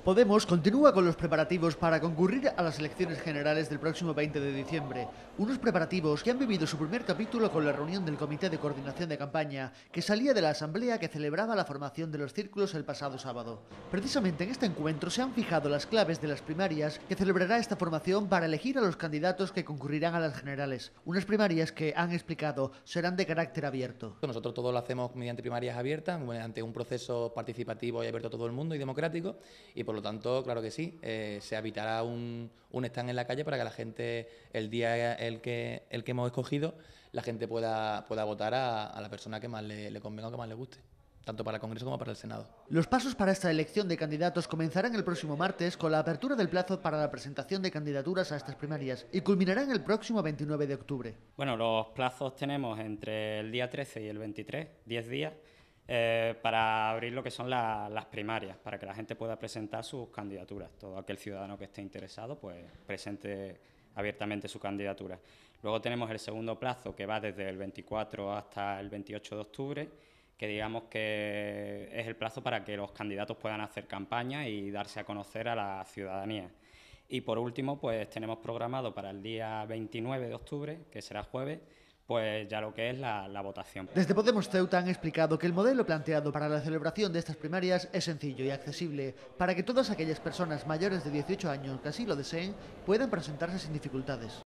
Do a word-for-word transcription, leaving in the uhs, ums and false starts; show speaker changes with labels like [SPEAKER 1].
[SPEAKER 1] Podemos continúa con los preparativos para concurrir a las elecciones generales del próximo veinte de diciembre. Unos preparativos que han vivido su primer capítulo con la reunión del Comité de Coordinación de Campaña, que salía de la asamblea que celebraba la formación de los círculos el pasado sábado. Precisamente en este encuentro se han fijado las claves de las primarias que celebrará esta formación para elegir a los candidatos que concurrirán a las generales. Unas primarias que, han explicado, serán de carácter abierto.
[SPEAKER 2] Nosotros todo lo hacemos mediante primarias abiertas, mediante un proceso participativo y abierto a todo el mundo y democrático, y por lo tanto, claro que sí, eh, se habilitará un, un stand en la calle para que la gente, el día el que, el que hemos escogido, la gente pueda, pueda votar a, a la persona que más le, le convenga o que más le guste, tanto para el Congreso como para el Senado.
[SPEAKER 1] Los pasos para esta elección de candidatos comenzarán el próximo martes con la apertura del plazo para la presentación de candidaturas a estas primarias y culminarán el próximo veintinueve de octubre.
[SPEAKER 3] Bueno, los plazos tenemos entre el día trece y el veintitrés, diez días, eh, para abrir lo que son la, las primarias, para que la gente pueda presentar sus candidaturas. Todo aquel ciudadano que esté interesado, pues presente abiertamente su candidatura. Luego tenemos el segundo plazo, que va desde el veinticuatro hasta el veintiocho de octubre, que digamos que es el plazo para que los candidatos puedan hacer campaña y darse a conocer a la ciudadanía. Y por último, pues tenemos programado para el día veintinueve de octubre, que será jueves, pues ya lo que es la, la votación.
[SPEAKER 1] Desde Podemos Ceuta han explicado que el modelo planteado para la celebración de estas primarias es sencillo y accesible, para que todas aquellas personas mayores de dieciocho años que así lo deseen puedan presentarse sin dificultades.